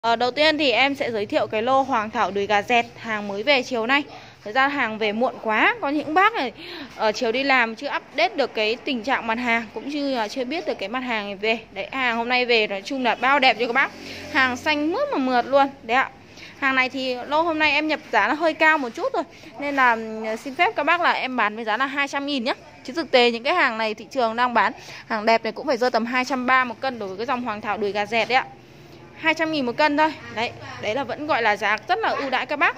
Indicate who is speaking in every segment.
Speaker 1: Đầu tiên thì em sẽ giới thiệu cái lô Hoàng Thảo đùi gà dẹt, hàng mới về chiều nay. Thực ra hàng về muộn quá, có những bác này ở chiều đi làm chưa update được cái tình trạng mặt hàng, cũng như là chưa biết được cái mặt hàng này về. Đấy, hàng hôm nay về nói chung là bao đẹp cho các bác. Hàng xanh mướt mà mượt luôn. Đấy ạ. Hàng này thì lô hôm nay em nhập giá nó hơi cao một chút rồi, nên là xin phép các bác là em bán với giá là 200.000 nhé. Chứ thực tế những cái hàng này thị trường đang bán hàng đẹp này cũng phải rơi tầm 230 một cân đối với cái dòng Hoàng Thảo đùi gà dẹt đấy ạ. 200.000 một cân thôi. Đấy là vẫn gọi là giá rất là ưu đãi các bác.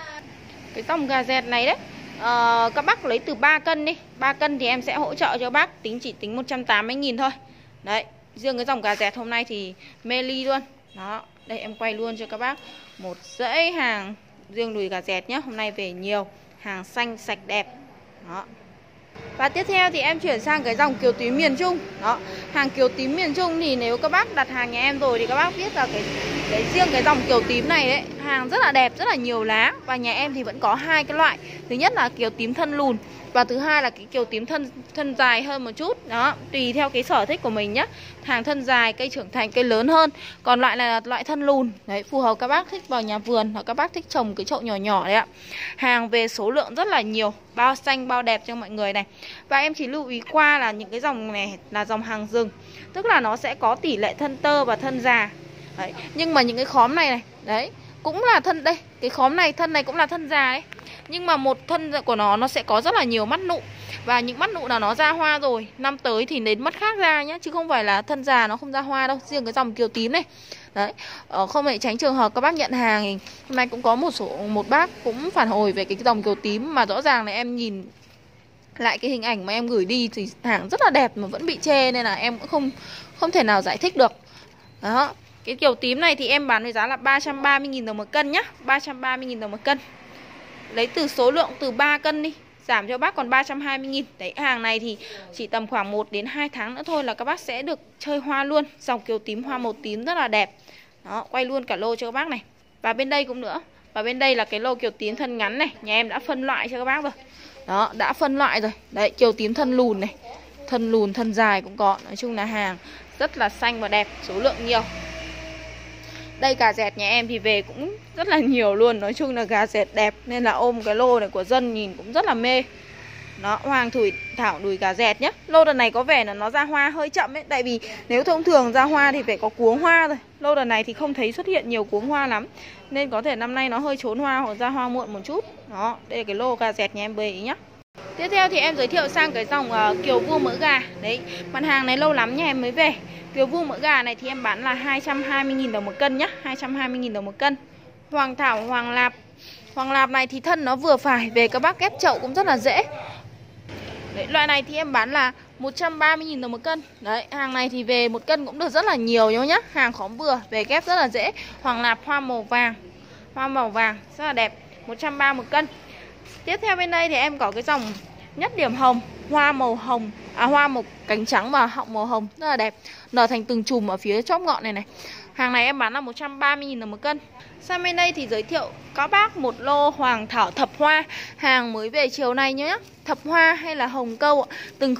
Speaker 1: Cái dòng gà dẹt này đấy, các bác lấy từ 3 cân đi. 3 cân thì em sẽ hỗ trợ cho bác chỉ tính 180.000 thôi. Đấy, riêng cái dòng gà dẹt hôm nay thì mê ly luôn. Đó, đây em quay luôn cho các bác một dãy hàng riêng đùi gà dẹt nhé. Hôm nay về nhiều, hàng xanh sạch đẹp. Đó. Và tiếp theo thì em chuyển sang cái dòng kiều tím miền Trung. Đó, hàng kiều tím miền Trung thì nếu các bác đặt hàng nhà em rồi thì các bác biết là riêng cái dòng kiều tím này đấy, hàng rất là đẹp, rất là nhiều lá. Và nhà em thì vẫn có hai cái loại. Thứ nhất là kiều tím thân lùn, và thứ hai là cái kiều tím thân dài hơn một chút. Đó, tùy theo cái sở thích của mình nhé. Hàng thân dài, cây trưởng thành, cây lớn hơn. Còn loại này là loại thân lùn. Đấy, phù hợp các bác thích vào nhà vườn, hoặc các bác thích trồng cái chậu nhỏ nhỏ đấy ạ. Hàng về số lượng rất là nhiều, bao xanh, bao đẹp cho mọi người này. Và em chỉ lưu ý qua là những cái dòng này là dòng hàng rừng, tức là nó sẽ có tỷ lệ thân tơ và thân già. Đấy, nhưng mà những cái khóm này đấy, cũng là thân đây. Cái khóm này, thân này cũng là thân già đấy. Nhưng mà một thân của nó sẽ có rất là nhiều mắt nụ. Và những mắt nụ là nó ra hoa rồi, năm tới thì đến mắt khác ra nhá, chứ không phải là thân già nó không ra hoa đâu. Riêng cái dòng kiều tím này. Đấy, không để tránh trường hợp các bác nhận hàng thì hôm nay cũng có một bác cũng phản hồi về cái dòng kiều tím, mà rõ ràng là em nhìn lại cái hình ảnh mà em gửi đi thì hàng rất là đẹp mà vẫn bị chê, nên là em cũng không thể nào giải thích được. Đó, cái kiều tím này thì em bán với giá là 330.000 đồng một cân nhá. 330.000 đồng một cân. Lấy từ số lượng từ 3 cân đi, giảm cho bác còn 320.000. Đấy, hàng này thì chỉ tầm khoảng 1 đến 2 tháng nữa thôi là các bác sẽ được chơi hoa luôn. Dòng kiều tím hoa màu tím rất là đẹp. Đó, quay luôn cả lô cho các bác này. Và bên đây cũng nữa. Và bên đây là cái lô kiều tím thân ngắn này, nhà em đã phân loại cho các bác rồi. Đó, đã phân loại rồi. Đấy, kiều tím thân lùn này, thân lùn, thân dài cũng có. Nói chung là hàng rất là xanh và đẹp, số lượng nhiều. Đây gà dẹt nhà em thì về cũng rất là nhiều luôn. Nói chung là gà dẹt đẹp, nên là ôm cái lô này của dân nhìn cũng rất là mê. Đó, Hoàng Thảo đùi gà dẹt nhé. Lô đợt này có vẻ là nó ra hoa hơi chậm ấy. Tại vì nếu thông thường ra hoa thì phải có cuống hoa rồi. Lô đợt này thì không thấy xuất hiện nhiều cuống hoa lắm, nên có thể năm nay nó hơi trốn hoa hoặc ra hoa muộn một chút. Đó, đây là cái lô gà dẹt nhà em về ý nhá. Tiếp theo thì em giới thiệu sang cái dòng kiều vuông mỡ gà. Đấy, mặt hàng này lâu lắm nhà em mới về. Kiều vuông mỡ gà này thì em bán là 220.000 đồng một cân nhá. 220.000 đồng một cân. Hoàng Thảo Hoàng Lạp. Hoàng Lạp này thì thân nó vừa phải, về các bác ghép chậu cũng rất là dễ. Đấy, loại này thì em bán là 130.000 đồng một cân. Đấy, hàng này thì về một cân cũng được rất là nhiều nhá. Hàng khóm vừa, về ghép rất là dễ. Hoàng Lạp hoa màu vàng. Hoa màu vàng rất là đẹp, 130 một cân. Tiếp theo bên đây thì em có cái dòng nhất điểm hồng, hoa màu hồng, hoa màu cánh trắng và họng màu hồng rất là đẹp, nở thành từng chùm ở phía chóp ngọn này này. Hàng này em bán là 130.000 đồng một cân. Sang bên đây thì giới thiệu các bác một lô Hoàng Thảo thập hoa, hàng mới về chiều nay nhé. Thập hoa hay là hồng câu, từng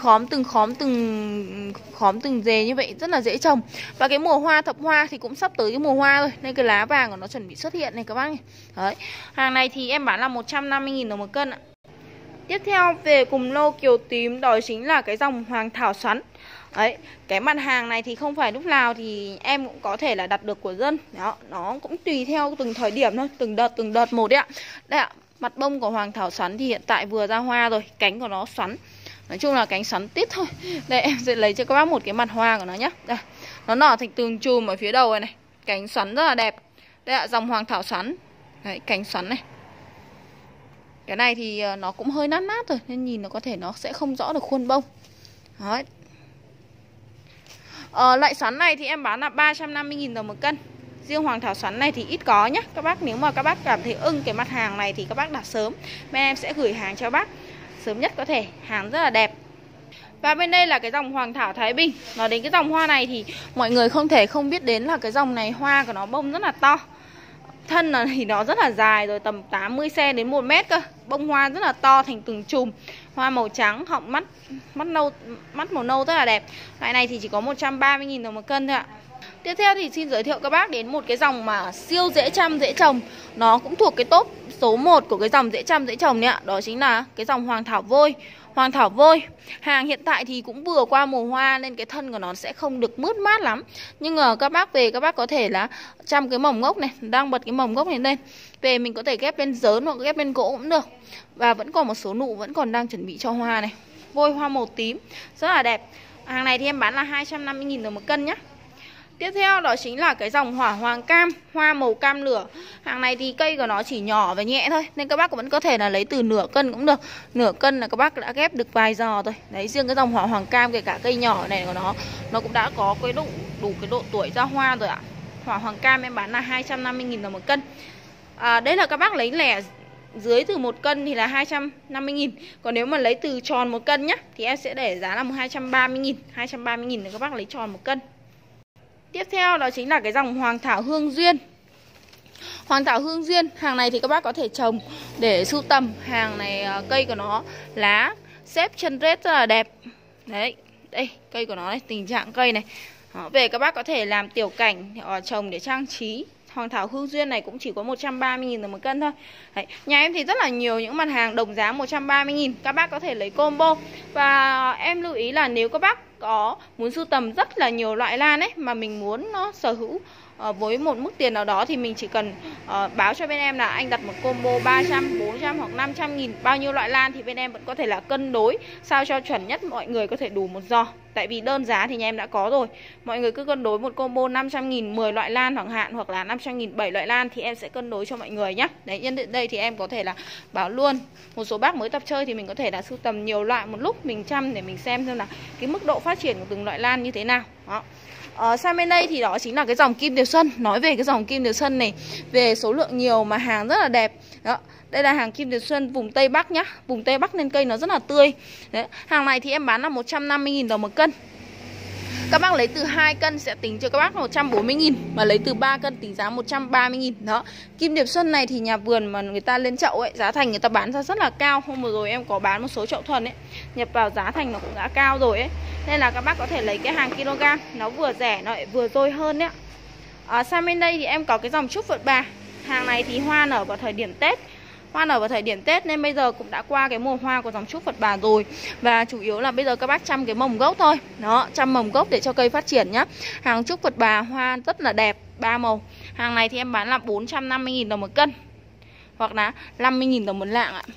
Speaker 1: khóm từng rề như vậy rất là dễ trồng. Và cái mùa hoa thập hoa thì cũng sắp tới cái mùa hoa rồi, nên cái lá vàng của nó chuẩn bị xuất hiện này các bác này. Đấy, hàng này thì em bán là 150.000 đồng một cân ạ. Tiếp theo về cùng lô kiều tím, đó chính là cái dòng Hoàng Thảo xoắn. Đấy, cái mặt hàng này thì không phải lúc nào thì em cũng có thể là đặt được của dân. Đó, nó cũng tùy theo từng thời điểm thôi, từng đợt một đấy ạ. Đây ạ, mặt bông của Hoàng Thảo xoắn thì hiện tại vừa ra hoa rồi, cánh của nó xoắn. Nói chung là cánh xoắn tít thôi. Đây em sẽ lấy cho các bác một cái mặt hoa của nó nhé. Đây, nó nở thành từng chùm ở phía đầu này, cánh xoắn rất là đẹp. Đây ạ, dòng Hoàng Thảo xoắn. Đấy, cánh xoắn này. Cái này thì nó cũng hơi nát nát rồi, nên nhìn nó có thể nó sẽ không rõ được khuôn bông. Đấy. Loại xoắn này thì em bán là 350.000 đồng một cân. Riêng Hoàng Thảo xoắn này thì ít có nhé. Các bác nếu mà các bác cảm thấy ưng cái mặt hàng này thì các bác đặt sớm, bên em sẽ gửi hàng cho bác sớm nhất có thể. Hàng rất là đẹp. Và bên đây là cái dòng Hoàng Thảo Thái Bình. Nói đến cái dòng hoa này thì mọi người không thể không biết đến là cái dòng này hoa của nó bông rất là to. Thân thì nó rất là dài rồi, tầm 80cm đến 1 mét cơ. Bông hoa rất là to thành từng chùm. Hoa màu trắng, họng mắt màu nâu rất là đẹp. Loại này thì chỉ có 130.000 đồng một cân thôi ạ. Tiếp theo thì xin giới thiệu các bác đến một cái dòng mà siêu dễ chăm dễ trồng. Nó cũng thuộc cái top số 1 của cái dòng dễ chăm dễ trồng đấy ạ. Đó chính là cái dòng Hoàng Thảo Vôi. Hoàng Thảo Vôi hàng hiện tại thì cũng vừa qua mùa hoa nên cái thân của nó sẽ không được mướt mát lắm. Nhưng mà các bác về các bác có thể là chăm cái mầm gốc này, đang bật cái mầm gốc này lên. Về mình có thể ghép lên giớn hoặc ghép lên gỗ cũng được. Và vẫn còn một số nụ vẫn còn đang chuẩn bị cho hoa này. Vôi hoa màu tím rất là đẹp. Hàng này thì em bán là 250.000 đồng một cân nhá. Tiếp theo đó chính là cái dòng Hỏa Hoàng Cam, hoa màu cam lửa. Hàng này thì cây của nó chỉ nhỏ và nhẹ thôi, nên các bác vẫn có thể là lấy từ nửa cân cũng được. Nửa cân là các bác đã ghép được vài giò rồi. Đấy, riêng cái dòng Hỏa Hoàng Cam kể cả cây nhỏ này của nó cũng đã có cái đủ cái độ tuổi ra hoa rồi ạ. Hỏa Hoàng Cam em bán là 250.000 đồng một cân. Đấy là các bác lấy lẻ dưới từ 1 cân thì là 250.000. Còn nếu mà lấy từ tròn 1 cân nhá thì em sẽ để giá là 230.000. 230.000 để các bác lấy tròn 1 cân. Tiếp theo đó chính là cái dòng Hoàng Thảo Hương Duyên. Hoàng Thảo Hương Duyên, hàng này thì các bác có thể trồng để sưu tầm. Hàng này cây của nó lá xếp chân rết rất là đẹp. Đấy, đây cây của nó đây, tình trạng cây này. Đó, về các bác có thể làm tiểu cảnh trồng để trang trí. Hoàng Thảo Hương Duyên này cũng chỉ có 130.000 đồng một cân thôi. Đấy, nhà em thì rất là nhiều những mặt hàng đồng giá 130.000. Các bác có thể lấy combo. Và em lưu ý là nếu các bác có muốn sưu tầm rất là nhiều loại lan ấy, mà mình muốn nó sở hữu với một mức tiền nào đó, thì mình chỉ cần báo cho bên em là anh đặt một combo 300, 400 hoặc 500.000 bao nhiêu loại lan, thì bên em vẫn có thể là cân đối sao cho chuẩn nhất mọi người có thể đủ một giò. Tại vì đơn giá thì nhà em đã có rồi. Mọi người cứ cân đối một combo 500.000 10 loại lan chẳng hạn, hoặc là 500.000 7 loại lan thì em sẽ cân đối cho mọi người nhé. Đấy, nhân tiện đây thì em có thể là báo luôn một số bác mới tập chơi thì mình có thể là sưu tầm nhiều loại một lúc, mình chăm để mình xem là cái mức độ phát triển của từng loại lan như thế nào. Đó. Sang bên đây thì đó chính là cái dòng Kim Tiểu Xuân. Nói về cái dòng Kim Tiểu Xuân này, về số lượng nhiều mà hàng rất là đẹp. Đó, đây là hàng Kim Tiểu Xuân vùng Tây Bắc nhá. Vùng Tây Bắc nên cây nó rất là tươi. Đấy, hàng này thì em bán là 150.000 đồng một cân. Các bác lấy từ 2 cân sẽ tính cho các bác là 140.000. Mà lấy từ 3 cân tính giá 130.000. Đó, Kim Điệp Xuân này thì nhà vườn mà người ta lên chậu ấy, giá thành người ta bán ra rất là cao. Hôm vừa rồi em có bán một số chậu thuần ấy, nhập vào giá thành nó cũng đã cao rồi ấy. Nên là các bác có thể lấy cái hàng kg, nó vừa rẻ nó lại vừa dôi hơn đấy ạ. Sang bên đây thì em có cái dòng Trúc Phật Bà. Hàng này thì hoa nở vào thời điểm Tết. Hoa nở vào thời điểm Tết nên bây giờ cũng đã qua cái mùa hoa của dòng Trúc Phật Bà rồi. Và chủ yếu là bây giờ các bác chăm cái mầm gốc thôi. Đó, chăm mầm gốc để cho cây phát triển nhá. Hàng Trúc Phật Bà hoa rất là đẹp, 3 màu. Hàng này thì em bán là 450.000 đồng một cân. Hoặc là 50.000 đồng một lạng ạ.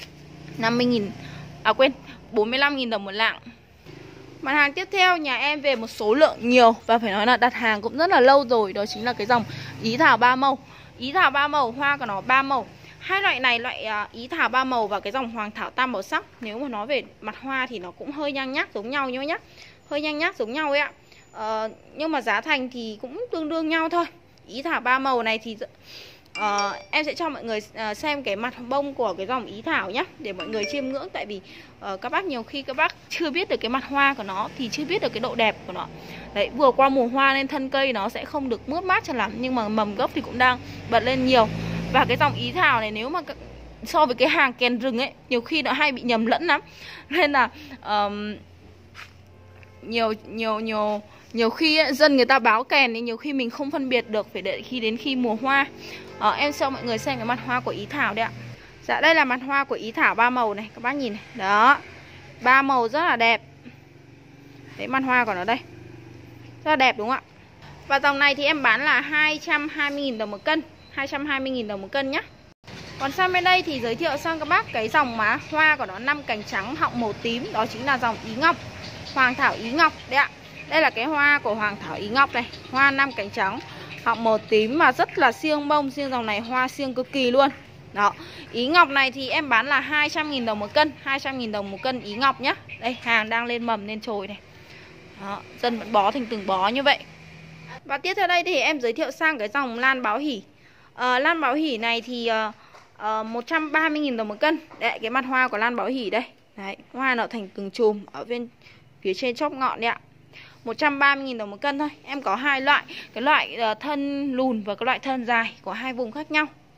Speaker 1: 45.000 đồng một lạng. Mặt hàng tiếp theo nhà em về một số lượng nhiều và phải nói là đặt hàng cũng rất là lâu rồi. Đó chính là cái dòng Ý Thảo 3 màu. Ý Thảo 3 màu, hoa của nó 3 màu. Hai loại này, loại Ý Thảo 3 màu và cái dòng Hoàng Thảo tam màu sắc, nếu mà nói về mặt hoa thì nó cũng hơi nhang nhác giống nhau nhá. Hơi nhang nhác giống nhau ấy ạ. Nhưng mà giá thành thì cũng tương đương nhau thôi. Ý Thảo 3 màu này thì em sẽ cho mọi người xem cái mặt bông của cái dòng Ý Thảo nhé, để mọi người chiêm ngưỡng. Tại vì các bác nhiều khi các bác chưa biết được cái mặt hoa của nó thì chưa biết được cái độ đẹp của nó. Đấy, vừa qua mùa hoa nên thân cây nó sẽ không được mướt mát cho lắm, nhưng mà mầm gốc thì cũng đang bật lên nhiều. Và cái dòng Ý Thảo này nếu mà so với cái hàng kèn rừng ấy, nhiều khi nó hay bị nhầm lẫn lắm. Nên là nhiều khi ấy, dân người ta báo kèn thì nhiều khi mình không phân biệt được, phải đợi đến khi mùa hoa. Em cho mọi người xem cái mặt hoa của Ý Thảo đấy ạ. Dạ, đây là mặt hoa của Ý Thảo 3 màu này, các bác nhìn này. Đó, 3 màu rất là đẹp. Đấy, mặt hoa của nó đây, rất là đẹp đúng không ạ? Và dòng này thì em bán là 220.000 đồng một cân. 220.000 đồng một cân nhá. Còn sang bên đây thì giới thiệu sang các bác cái dòng mà hoa của nó 5 cành trắng họng màu tím. Đó chính là dòng Ý Ngọc, Hoàng Thảo Ý Ngọc đấy ạ. Đây là cái hoa của Hoàng Thảo Ý Ngọc này. Hoa 5 cành trắng họng màu tím mà rất là siêng bông. Siêng dòng này hoa siêng cực kỳ luôn. Đó, Ý Ngọc này thì em bán là 200.000 đồng một cân. 200.000 đồng một cân Ý Ngọc nhá. Đây, hàng đang lên mầm lên chồi này. Đó, dân vẫn bó thành từng bó như vậy. Và tiếp theo đây thì em giới thiệu sang cái dòng Lan Báo Hỷ. Lan Báo Hỷ này thì 130.000 đồng một cân. Đấy, cái mặt hoa của Lan Báo Hỷ đây. Đấy, hoa nở thành từng chùm ở bên phía trên chóp ngọn đấy ạ. 130.000 đồng một cân thôi. Em có hai loại, cái loại thân lùn và cái loại thân dài, có hai vùng khác nhau.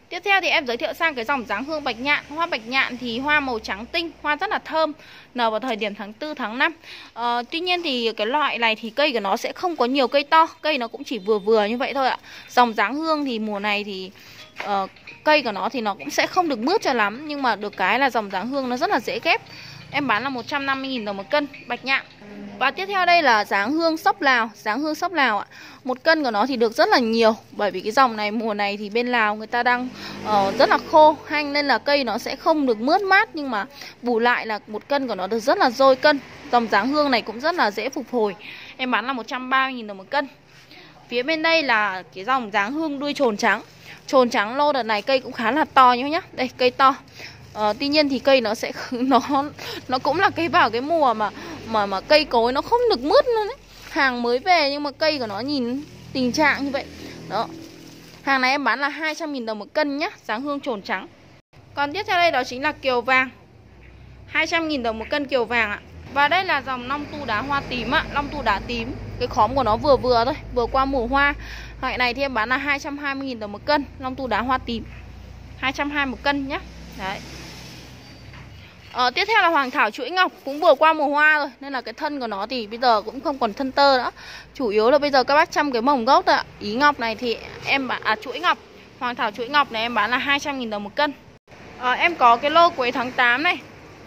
Speaker 1: Tiếp theo thì em giới thiệu sang cái dòng dáng hương bạch nhạn. Hoa bạch nhạn thì hoa màu trắng tinh, hoa rất là thơm, nở vào thời điểm tháng 4, tháng 5. Tuy nhiên thì cái loại này thì cây của nó sẽ không có nhiều cây to, cây nó cũng chỉ vừa vừa như vậy thôi ạ. Dòng dáng hương thì mùa này thì cây của nó thì nó cũng sẽ không được mướt cho lắm, nhưng mà được cái là dòng dáng hương nó rất là dễ ghép. Em bán là 150.000 đồng một cân bạch nhạn. Và tiếp theo đây là dáng hương sóc Lào. Dáng hương sóc Lào ạ. Một cân của nó thì được rất là nhiều, bởi vì cái dòng này mùa này thì bên Lào người ta đang rất là khô hanh, nên là cây nó sẽ không được mướt mát. Nhưng mà bù lại là một cân của nó được rất là dôi cân. Dòng dáng hương này cũng rất là dễ phục hồi. Em bán là 130.000 đồng một cân. Phía bên đây là cái dòng dáng hương đuôi trồn trắng. Trồn trắng lô đợt này cây cũng khá là to nhá. Đây cây to. Tuy nhiên thì cây nó sẽ nó cũng là cây vào cái mùa mà cây cối nó không được mướt luôn đấy. Hàng mới về nhưng mà cây của nó nhìn tình trạng như vậy. Đó. Hàng này em bán là 200.000 đồng một cân nhá, dáng hương trồn trắng. Còn tiếp theo đây đó chính là kiều vàng. 200.000 đồng một cân kiều vàng ạ. Và đây là dòng long tu đá hoa tím ạ, long tu đá tím. Cái khóm của nó vừa vừa thôi, vừa qua mùa hoa. Loại này thì em bán là 220.000 đồng một cân, long tu đá hoa tím. 220 một cân nhá. Đấy. Tiếp theo là hoàng thảo chuỗi ngọc, cũng vừa qua mùa hoa rồi nên là cái thân của nó thì bây giờ cũng không còn thân tơ nữa. Chủ yếu là bây giờ các bác chăm cái mồng gốc thôi ạ. Ý ngọc này thì em bán chuỗi ngọc, hoàng thảo chuỗi ngọc này em bán là 200.000 đồng một cân. Em có cái lô quế tháng 8 này,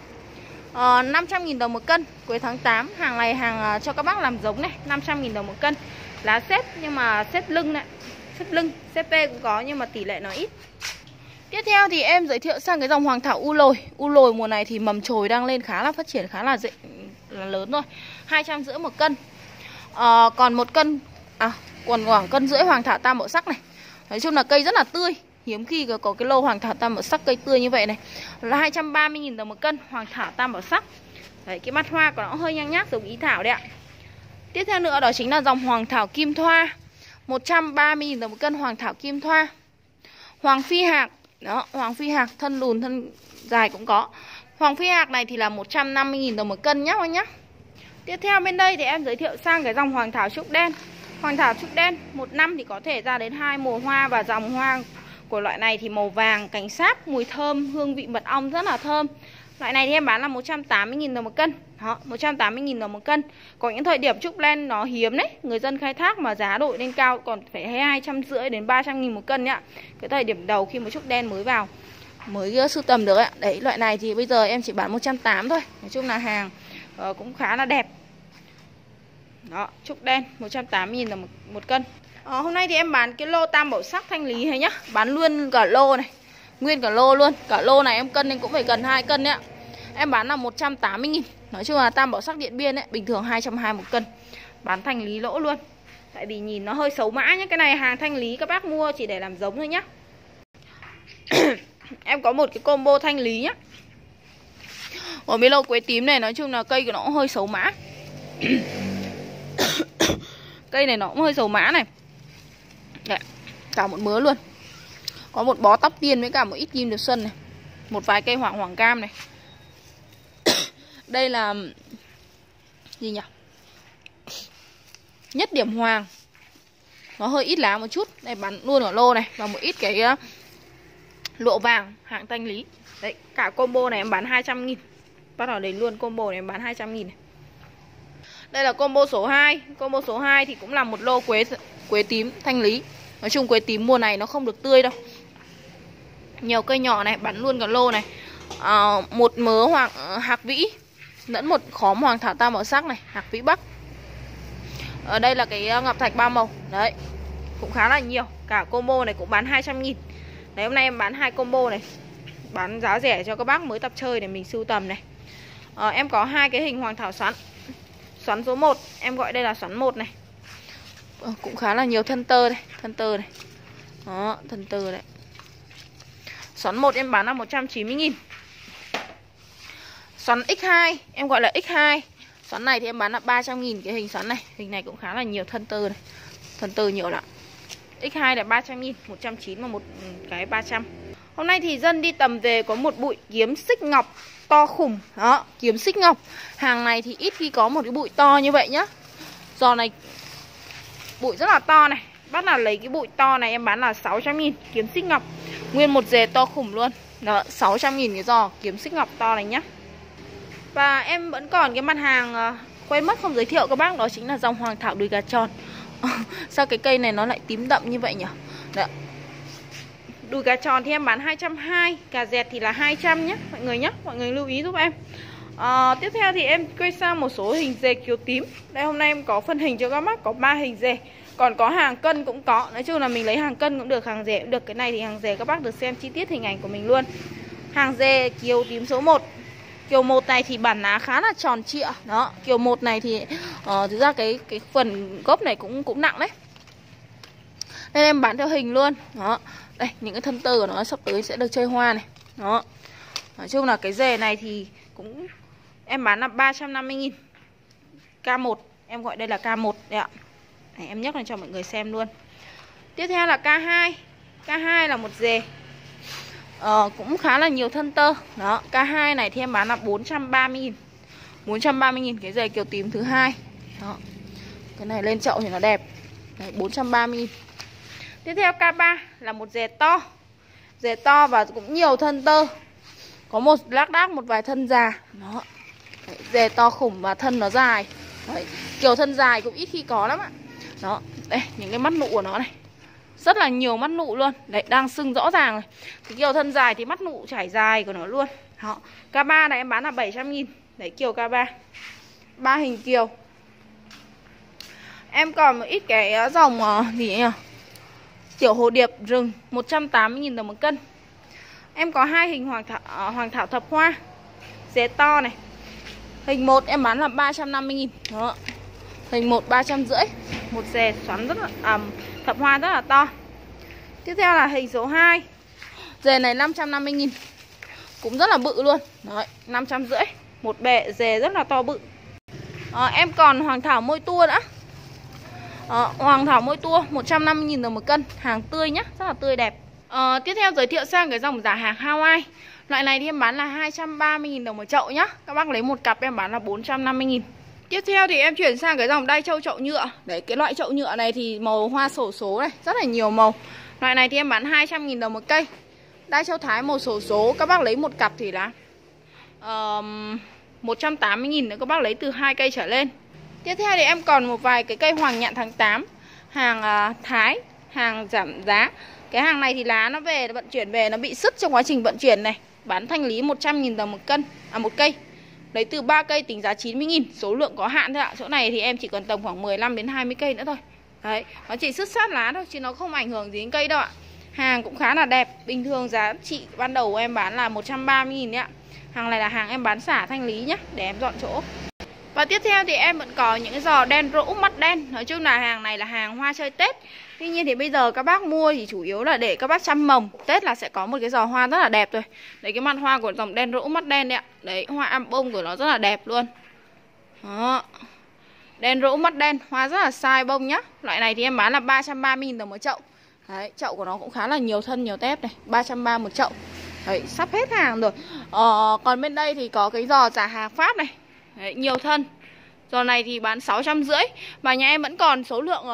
Speaker 1: 500.000 đồng một cân. Quế tháng 8, hàng này hàng cho các bác làm giống này, 500.000 đồng một cân. Lá xếp nhưng mà xếp lưng này, xếp lưng, xếp P cũng có nhưng mà tỷ lệ nó ít. Tiếp theo thì em giới thiệu sang cái dòng hoàng thảo u lồi. U lồi mùa này thì mầm chồi đang lên khá là phát triển, khá là lớn rồi. 250 một cân. Còn một cân còn khoảng cân rưỡi hoàng thảo tam bảo sắc này. Nói chung là cây rất là tươi, hiếm khi có cái lô hoàng thảo tam bảo sắc cây tươi như vậy này. Là 230.000 đồng một cân hoàng thảo tam bảo sắc. Đấy, cái mặt hoa của nó hơi nhang nhác giống ý thảo đấy ạ. Tiếp theo nữa đó chính là dòng hoàng thảo kim thoa. 130.000 đồng một cân hoàng thảo kim thoa. Hoàng phi hạc. Đó, hoàng phi hạc thân lùn thân dài cũng có. Hoàng phi hạc này thì là 150.000 đồng một cân nhá anh nhá. Tiếp theo bên đây thì em giới thiệu sang cái dòng hoàng thảo trúc đen. Hoàng thảo trúc đen một năm thì có thể ra đến 2 mùa hoa. Và dòng hoa của loại này thì màu vàng, cánh sáp, mùi thơm, hương vị mật ong rất là thơm. Loại này thì em bán là 180.000 đồng một cân. Đó, 180.000 đồng một cân. Có những thời điểm trúc đen nó hiếm đấy, người dân khai thác mà giá đội lên cao còn phải 250 đến 300.000 một cân nhá. Cái thời điểm đầu khi mà trúc đen mới vào, mới sưu tầm được ạ. Đấy, loại này thì bây giờ em chỉ bán 180 thôi. Nói chung là hàng cũng khá là đẹp. Đó, trúc đen 180.000 đồng một cân. Hôm nay thì em bán cái lô tam bảo sắc thanh lý này nhá. Bán luôn cả lô này, nguyên cả lô luôn. Cả lô này em cân nên cũng phải gần 2 cân đấy ạ. Em bán là 180.000. Nói chung là tam bảo sắc Điện Biên ấy, bình thường 220 một cân. Bán thanh lý lỗ luôn. Tại vì nhìn nó hơi xấu mã nhé. Cái này hàng thanh lý các bác mua chỉ để làm giống thôi nhá. Em có một cái combo thanh lý nhá. Ở bên lô quế tím này nói chung là cây của nó cũng hơi xấu mã. Cây này nó cũng hơi xấu mã này. Đấy, cả một mớ luôn. Có một bó tóc tiên với cả một ít kim được xuân này. Một vài cây hoàng cam này. Đây là gì nhỉ? Nhất điểm hoàng. Nó hơi ít lá một chút. Đây bán luôn ở lô này. Và một ít cái lụa vàng hạng thanh lý. Đấy, cả combo này em bán 200.000. Bắt đầu đến luôn combo này em bán 200.000 này. Đây là combo số 2. Combo số 2 thì cũng là một lô quế tím thanh lý. Nói chung quế tím mùa này nó không được tươi đâu. Nhiều cây nhỏ này, bán luôn cả lô này. Một mớ hạc vĩ lẫn một khóm hoàng thảo tam bảo sắc này, hạc vĩ bắc. Ở đây là cái ngọc thạch ba màu. Đấy, cũng khá là nhiều. Cả combo này cũng bán 200.000. Đấy, hôm nay em bán 2 combo này. Bán giá rẻ cho các bác mới tập chơi để mình sưu tầm này. Em có 2 cái hình hoàng thảo xoắn. Xoắn số 1, em gọi đây là xoắn 1 này. Cũng khá là nhiều thân tơ đây, thân tơ này. Đó, thân tơ đấy. Xoắn 1 em bán là 190.000. Xoắn X2, em gọi là X2. Xoắn này thì em bán là 300.000 cái hình xoắn này. Hình này cũng khá là nhiều thân tơ này. Thân tơ nhiều lắm. X2 là 300.000, 190 và một cái 300. Hôm nay thì dân đi tầm về có một bụi kiếm xích ngọc to khủng. Đó, kiếm xích ngọc. Hàng này thì ít khi có một cái bụi to như vậy nhá. Giò này bụi rất là to này. Bắt là lấy cái bụi to này em bán là 600.000 kiếm xích ngọc. Nguyên một dề to khủng luôn. Đó, 600.000 cái giò kiếm xích ngọc to này nhá. Và em vẫn còn cái mặt hàng quên mất không giới thiệu các bác, đó chính là dòng hoàng thảo đùi gà tròn. Sao cái cây này nó lại tím đậm như vậy nhỉ? Đó. Đùi gà tròn thì em bán 220, gà dẹt thì là 200 nhé mọi người nhé. Mọi người lưu ý giúp em. Tiếp theo thì em quay sang một số hình dề kiều tím. Đây hôm nay em có phân hình cho các bác, có 3 hình dề. Còn có hàng cân cũng có. Nói chung là mình lấy hàng cân cũng được, hàng dề cũng được. Cái này thì hàng dề các bác được xem chi tiết hình ảnh của mình luôn. Hàng dề kiều tím số 1. Kiều 1 này thì bản lá khá là tròn trịa. Đó, kiều 1 này thì thực ra cái phần gốc này cũng nặng đấy. Nên em bán theo hình luôn. Đó. Đây, những cái thân tơ của nó sắp tới sẽ được chơi hoa này. Đó. Nói chung là cái dề này thì cũng em bán là 350.000. K1, em gọi đây là K1 đấy ạ. Này, em nhắc lên cho mọi người xem luôn. Tiếp theo là K2. K2 là một dề cũng khá là nhiều thân tơ. Đó, K2 này thì em bán là 430.000. 430.000 cái dề kiều tím thứ hai. Đó. Cái này lên chậu thì nó đẹp. Đấy, 430.000. Tiếp theo K3 là một dề to. Dề to và cũng nhiều thân tơ. Có một lác đác một vài thân già. Đó. Đấy, dề to khủng và thân nó dài. Đấy, kiểu thân dài cũng ít khi có lắm ạ. Đó, đây những cái mắt nụ của nó này. Rất là nhiều mắt nụ luôn. Đấy, đang sưng rõ ràng này. Cái kiểu thân dài thì mắt nụ trải dài của nó luôn. Đó. K3 này em bán là 700.000. Đấy, kiều K3. 3 hình kiều. Em còn một ít cái dòng gì nhỉ? Tiểu hồ điệp rừng 180.000 đồng một cân. Em có 2 hình hoàng thảo thập hoa. Dế to này. Hình 1 em bán là 350.000. Đó. Hình 1 350. Một dề xoắn rất là thập hoa rất là to. Tiếp theo là hình số 2. Dề này 550.000. Cũng rất là bự luôn. Đấy, 550. Một bệ dề rất là to bự. Em còn hoàng thảo môi tua nữa. Hoàng thảo môi tua 150.000 đồng một cân. Hàng tươi nhá, rất là tươi đẹp. Tiếp theo giới thiệu sang cái dòng giả hàng Hawaii. Loại này thì em bán là 230.000 đồng một chậu nhá. Các bác lấy một cặp em bán là 450.000. Tiếp theo thì em chuyển sang cái dòng đai trâu chậu nhựa. Đấy, cái loại chậu nhựa này thì màu hoa xổ số này, rất là nhiều màu. Loại này thì em bán 200.000 đồng một cây. Đai trâu Thái màu xổ số, các bác lấy một cặp thì là 180.000 nữa, các bác lấy từ 2 cây trở lên. Tiếp theo thì em còn một vài cái cây hoàng nhạn tháng 8. Hàng Thái, hàng giảm giá. Cái hàng này thì lá nó về, vận chuyển về nó bị sứt trong quá trình vận chuyển này. Bán thanh lý 100.000 đồng một cân, một cây. Lấy từ 3 cây tính giá 90.000. Số lượng có hạn thôi ạ. Chỗ này thì em chỉ còn tầm khoảng 15 đến 20 cây nữa thôi. Đấy, nó chỉ sứt sát lá thôi chứ nó không ảnh hưởng gì đến cây đâu ạ. Hàng cũng khá là đẹp. Bình thường giá trị ban đầu của em bán là 130.000 đấy ạ. Hàng này là hàng em bán xả thanh lý nhá, để em dọn chỗ. Và tiếp theo thì em vẫn có những cái giò đen rũ mắt đen. Nói chung là hàng này là hàng hoa chơi Tết. Tuy nhiên thì bây giờ các bác mua thì chủ yếu là để các bác chăm mồng. Tết là sẽ có một cái giò hoa rất là đẹp rồi. Đấy, cái mặt hoa của dòng đen rũ mắt đen đấy ạ. Đấy, hoa am bông của nó rất là đẹp luôn. Đó. Đen rũ mắt đen, hoa rất là sai bông nhá. Loại này thì em bán là 330.000 đồng một chậu. Đấy, chậu của nó cũng khá là nhiều thân, nhiều tép này, 330 một chậu. Đấy, sắp hết hàng rồi. Còn bên đây thì có cái giò giả hàng Pháp này. Đấy, nhiều thân. Giò này thì bán 650. Và nhà em vẫn còn số lượng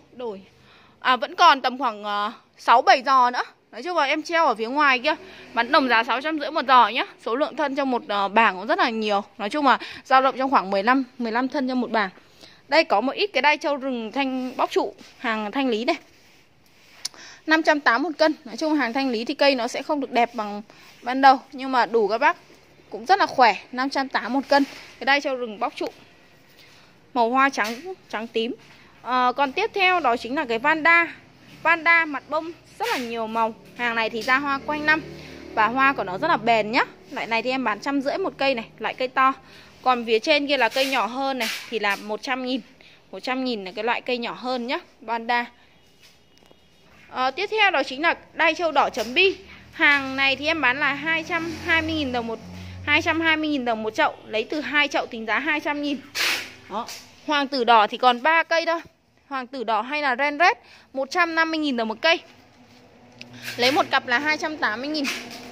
Speaker 1: vẫn còn tầm khoảng 6-7 giò nữa. Nói chung là em treo ở phía ngoài kia, bán đồng giá 650 một giò nhá. Số lượng thân trong một bảng cũng rất là nhiều. Nói chung là dao động trong khoảng 15 thân trong một bảng. Đây có một ít cái đai trâu rừng thanh bóc trụ, hàng thanh lý này, 580 một cân. Nói chung hàng thanh lý thì cây nó sẽ không được đẹp bằng ban đầu, nhưng mà đủ các bác, cũng rất là khỏe. 580 một cân. Cái đai trâu rừng bóc trụ, màu hoa trắng tím. Còn tiếp theo đó chính là cái Vanda. Vanda mặt bông rất là nhiều màu. Hàng này thì ra hoa quanh năm và hoa của nó rất là bền nhá. Loại này thì em bán 150 một cây này, loại cây to. Còn phía trên kia là cây nhỏ hơn này thì là 100.000. 100.000 là cái loại cây nhỏ hơn nhá, Vanda. Tiếp theo đó chính là đai trâu đỏ chấm bi. Hàng này thì em bán là 220.000 đồng một chậu, lấy từ 2 chậu tính giá 200.000. Đó. Hoàng tử đỏ thì còn 3 cây thôi. Hoàng tử đỏ hay là ren red 150.000 đồng một cây. Lấy một cặp là 280.000.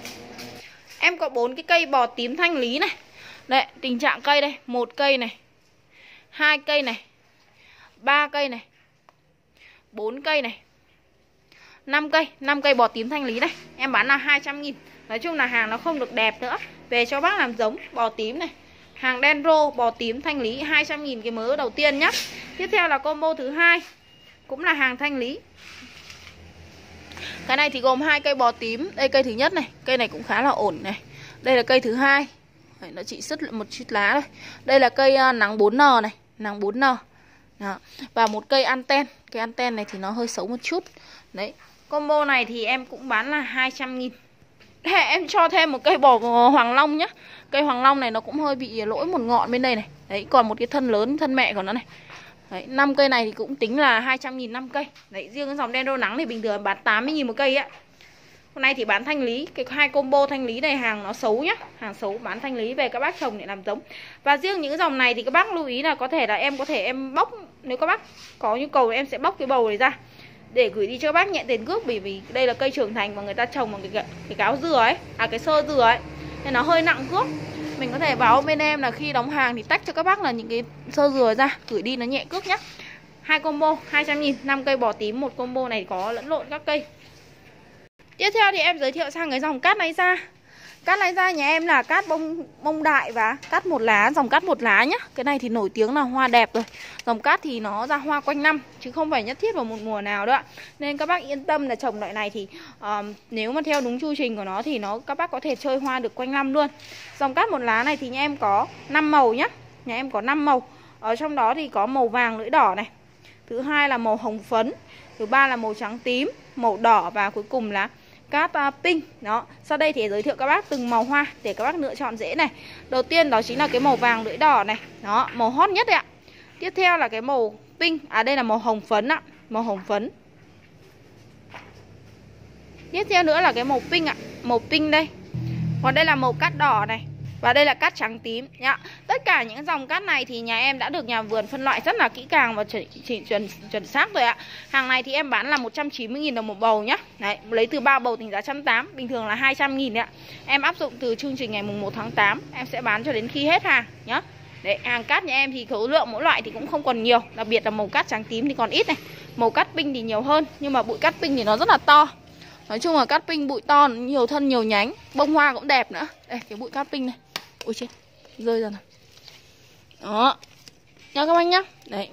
Speaker 1: Em có 4 cái cây bò tím thanh lý này. Đấy, tình trạng cây đây, 1 cây này, 2 cây này, 3 cây này, 4 cây này, 5 cây bò tím thanh lý này. Em bán là 200.000. Nói chung là hàng nó không được đẹp nữa. Về cho bác làm giống bò tím này. Hàng Denro bò tím thanh lý 200.000 cái mớ đầu tiên nhá. Tiếp theo là combo thứ hai, cũng là hàng thanh lý. Cái này thì gồm 2 cây bò tím. Đây cây thứ nhất này, cây này cũng khá là ổn này. Đây là cây thứ hai. Đấy, nó chỉ sứt lại một chút lá thôi. Đây là cây nắng 4N này, nắng 4N. Đó. Và một cây anten. Cây anten này thì nó hơi xấu một chút. Đấy, combo này thì em cũng bán là 200.000. Em cho thêm một cây bò Hoàng Long nhá. Cây Hoàng Long này nó cũng hơi bị lỗi một ngọn bên đây này. Đấy, còn một cái thân lớn, thân mẹ của nó này. Đấy, 5 cây này thì cũng tính là 200.000 5 cây. Đấy, riêng cái dòng Denro nắng thì bình thường bán 80.000 một cây á. Hôm nay thì bán thanh lý, cái hai combo thanh lý này hàng nó xấu nhá, hàng xấu, bán thanh lý về các bác trồng để làm giống. Và riêng những cái dòng này thì các bác lưu ý là có thể là em bóc, nếu các bác có nhu cầu em sẽ bóc cái bầu này ra để gửi đi cho các bác nhẹ tiền cước, bởi vì đây là cây trưởng thành và người ta trồng bằng cái gáo dừa ấy, cái sơ dừa ấy, nên nó hơi nặng cước. Mình có thể báo bên em là khi đóng hàng thì tách cho các bác là những cái sơ dừa ra, gửi đi nó nhẹ cước nhá. Hai combo 200.000, 5 cây bò tím, một combo này có lẫn lộn các cây. Tiếp theo thì em giới thiệu sang cái dòng cát này ra. Cát này ra nhà em là cát bông đại và cát một lá, dòng cát một lá nhá. Cái này thì nổi tiếng là hoa đẹp rồi. Dòng cát thì nó ra hoa quanh năm chứ không phải nhất thiết vào một mùa nào đâu ạ. Nên các bác yên tâm là trồng loại này thì nếu mà theo đúng chu trình của nó thì các bác có thể chơi hoa được quanh năm luôn. Dòng cát một lá này thì nhà em có 5 màu nhá. Nhà em có 5 màu. Ở trong đó thì có màu vàng lưỡi đỏ này. Thứ hai là màu hồng phấn. Thứ ba là màu trắng tím, màu đỏ và cuối cùng là cát pink. Đó, sau đây thì giới thiệu các bác từng màu hoa để các bác lựa chọn dễ này. Đầu tiên đó chính là cái màu vàng lưỡi đỏ này. Đó, màu hot nhất đấy ạ. Tiếp theo là cái màu pink, đây là màu hồng phấn ạ, màu hồng phấn. Tiếp theo nữa là cái màu pink ạ, màu pink đây. Còn đây là màu cát đỏ này. Và đây là cát trắng tím nhá. Tất cả những dòng cát này thì nhà em đã được nhà vườn phân loại rất là kỹ càng và chuẩn xác rồi ạ. Hàng này thì em bán là 190.000 đồng một bầu nhá. Đấy, lấy từ 3 bầu tính giá 180, bình thường là 200.000 đấy ạ. Em áp dụng từ chương trình ngày mùng 1 tháng 8, em sẽ bán cho đến khi hết hàng nhá. Đấy, hàng cát nhà em thì số lượng mỗi loại thì cũng không còn nhiều, đặc biệt là màu cát trắng tím thì còn ít này. Màu cát pink thì nhiều hơn, nhưng mà bụi cát pink thì nó rất là to. Nói chung là cát pink bụi to, nhiều thân nhiều nhánh, bông hoa cũng đẹp nữa. Đây, cái bụi cát pink này. Ôi chết, rơi ra nào. Đó, nha các anh nhá. Đấy.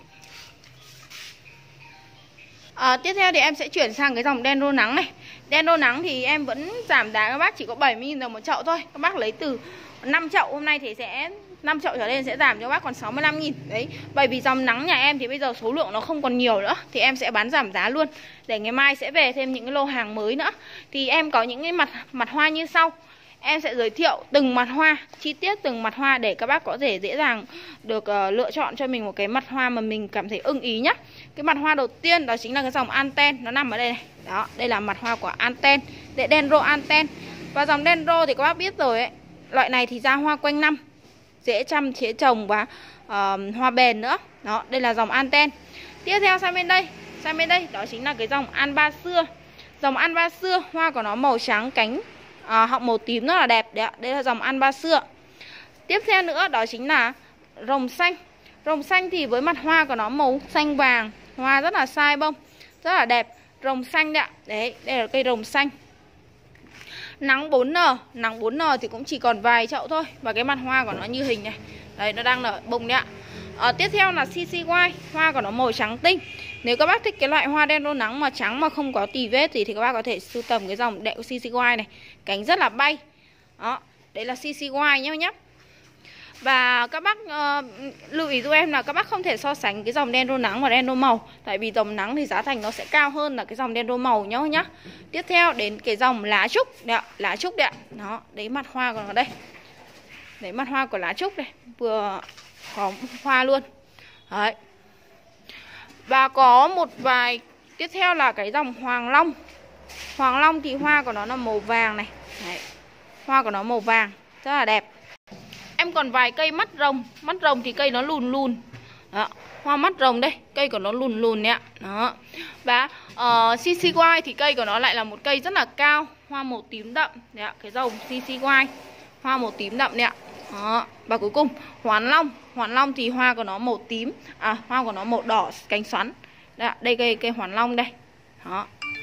Speaker 1: Tiếp theo thì em sẽ chuyển sang cái dòng Denro nắng này. Denro nắng thì em vẫn giảm giá các bác chỉ có 70.000 đồng một chậu thôi. Các bác lấy từ 5 chậu, hôm nay thì sẽ 5 chậu trở lên sẽ giảm cho bác còn 65.000. Đấy, bởi vì dòng nắng nhà em thì bây giờ số lượng nó không còn nhiều nữa, thì em sẽ bán giảm giá luôn. Để ngày mai sẽ về thêm những cái lô hàng mới nữa. Thì em có những cái mặt hoa như sau. Em sẽ giới thiệu từng mặt hoa, chi tiết từng mặt hoa để các bác có thể dễ dàng được lựa chọn cho mình một cái mặt hoa mà mình cảm thấy ưng ý nhá. Cái mặt hoa đầu tiên đó chính là cái dòng anten, nó nằm ở đây này. Đó, đây là mặt hoa của anten, để Denro anten. Và dòng Denro thì các bác biết rồi ấy, loại này thì ra hoa quanh năm, dễ chăm chế trồng và hoa bền nữa. Đó, đây là dòng anten. Tiếp theo sang bên đây đó chính là cái dòng An Ba Xưa. Dòng An Ba Xưa, hoa của nó màu trắng, cánh họng màu tím rất là đẹp đấy ạ. Đây là dòng An Ba Xưa. Tiếp theo nữa đó chính là rồng xanh. Rồng xanh thì với mặt hoa của nó màu xanh vàng, hoa rất là sai bông, rất là đẹp. Rồng xanh đấy ạ. Đấy, đây là cây rồng xanh. Nắng 4N, nắng 4N thì cũng chỉ còn vài chậu thôi. Và cái mặt hoa của nó như hình này. Đấy, nó đang nở bông đấy ạ. Tiếp theo là CCY, hoa của nó màu trắng tinh. Nếu các bác thích cái loại hoa Denro nắng mà trắng mà không có tì vết gì thì các bác có thể sưu tầm cái dòng đẹo CCY này. Cánh rất là bay. Đó, đấy là CCY nhé. Và các bác lưu ý giúp em là các bác không thể so sánh cái dòng Denro nắng và Denro màu. Tại vì dòng nắng thì giá thành nó sẽ cao hơn là cái dòng Denro màu nhá. Tiếp theo đến cái dòng lá trúc đấy ạ, lá trúc đấy ạ. Đó, đấy mặt hoa của nó đây. Đấy mặt hoa của lá trúc đây, vừa có hoa luôn. Đấy. Và có một vài, tiếp theo là cái dòng Hoàng Long. Hoàng Long thì hoa của nó là màu vàng này. Đấy. Hoa của nó màu vàng, rất là đẹp. Em còn vài cây mắt rồng. Mắt rồng thì cây nó lùn lùn. Đó. Hoa mắt rồng đây, cây của nó lùn lùn đấy ạ. Đó. Và CCY thì cây của nó lại là một cây rất là cao, hoa màu tím đậm đấy ạ. Cái dòng CCY, hoa màu tím đậm đấy ạ. Đó. Và cuối cùng Hoán Long. Hoán Long thì hoa của nó màu tím, hoa của nó màu đỏ cánh xoắn. Đây cây Hoán Long đây. Đó.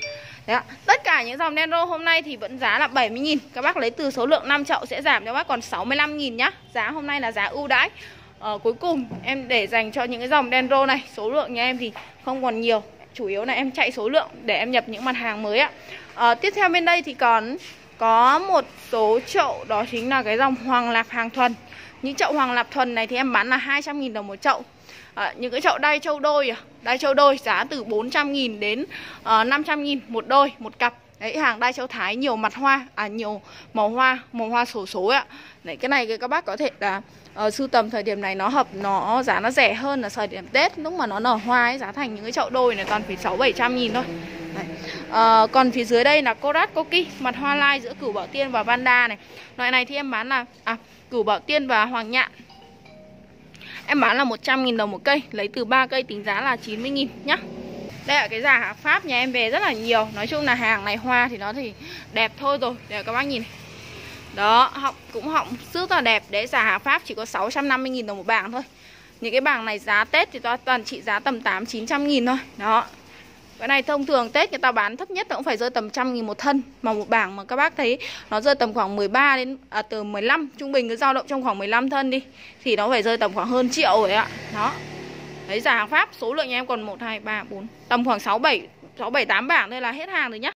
Speaker 1: Đấy ạ. Tất cả những dòng đen rô hôm nay thì vẫn giá là 70.000. Các bác lấy từ số lượng 5 chậu sẽ giảm cho bác còn 65.000 nhá. Giá hôm nay là giá ưu đãi. Cuối cùng em để dành cho những cái dòng đen rô này. Số lượng nhà em thì không còn nhiều, chủ yếu là em chạy số lượng để em nhập những mặt hàng mới ạ. Tiếp theo bên đây thì còn có một số chậu, đó chính là cái dòng Hoàng Lạp hàng thuần. Những chậu Hoàng Lạp thuần này thì em bán là 200.000 đồng một chậu. Những cái chậu đai châu đôi, đai châu đôi giá từ 400.000 đến 500.000 một đôi, một cặp. Đấy, hàng đai châu Thái nhiều mặt hoa, nhiều màu hoa xổ số ạ. Đấy, cái này các bác có thể là sưu tầm thời điểm này nó giá nó rẻ hơn là thời điểm Tết, lúc mà nó nở hoa ấy, giá thành những cái chậu đôi này toàn phải 600-700.000 thôi. Đấy. Còn phía dưới đây là Korat Koki, mặt hoa lai giữa Cửu Bảo Tiên và Vanda này. Loại này thì em bán là Cửu Bảo Tiên và Hoàng Nhạn em bán là 100.000 đồng một cây, lấy từ 3 cây tính giá là 90.000 nhá. Đây là cái giả Hạc Pháp nhà em về rất là nhiều. Nói chung là hàng này hoa thì nó thì đẹp thôi rồi. Để các bác nhìn này. Đó, họng rất là đẹp. Đấy, giả Hạc Pháp chỉ có 650.000 đồng một bảng thôi. Những cái bảng này giá Tết thì toàn trị giá tầm 800-900.000 thôi. Đó. Cái này thông thường Tết người ta bán thấp nhất cũng phải rơi tầm 100.000 một thân. Mà một bảng mà các bác thấy nó rơi tầm khoảng 13 đến từ 15, trung bình cứ dao động trong khoảng 15 thân đi thì nó phải rơi tầm khoảng hơn triệu rồi ạ. Đó. Đấy, giả Hàng Pháp số lượng nhà em còn 1 2 3 4 tầm khoảng 6 7 8 bảng thôi là hết hàng rồi nhá.